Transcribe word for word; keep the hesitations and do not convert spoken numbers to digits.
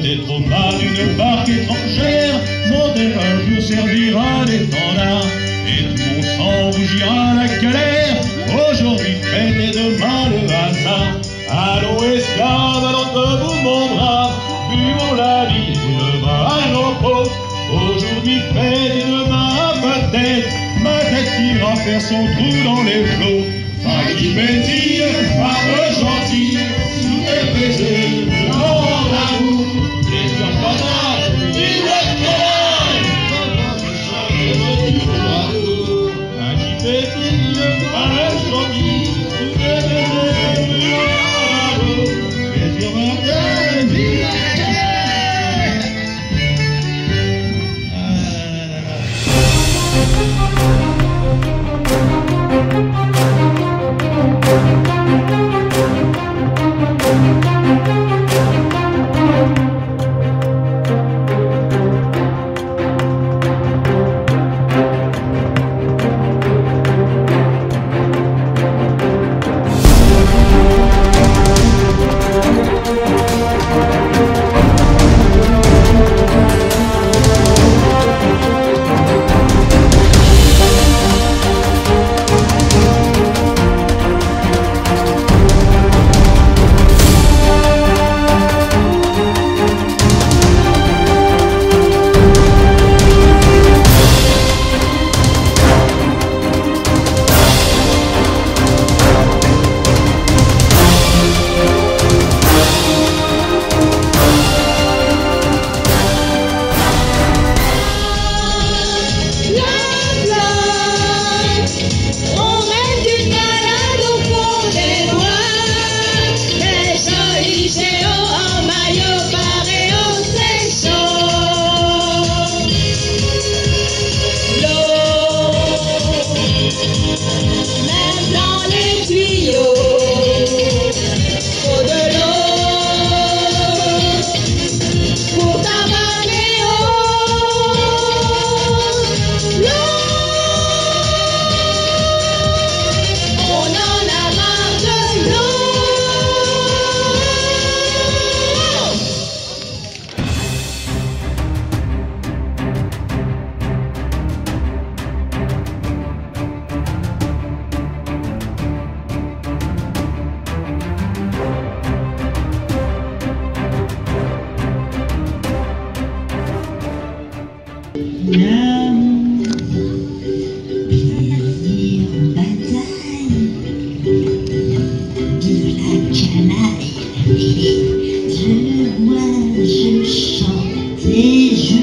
peut-être au pas d'une barque étrangère, mon terre un jour servira d'étendard, et tout mon sang rougira la galère. Aujourd'hui fête et demain le hasard. Allons esclaves, allons debout mon brave, buvons la vie et le vin à nos peaux. Aujourd'hui fête et demain peut-être ma tête ira faire son trou dans les flots. Vague qui pétille, femme gentille, sous tes baisers, le grand amour, les cœurs fatales, vive le travail. Vague qui pétille, femme gentille, sous tes baisers, le grand amour, les cœurs fatales, vive la guerre. De moi je chante et je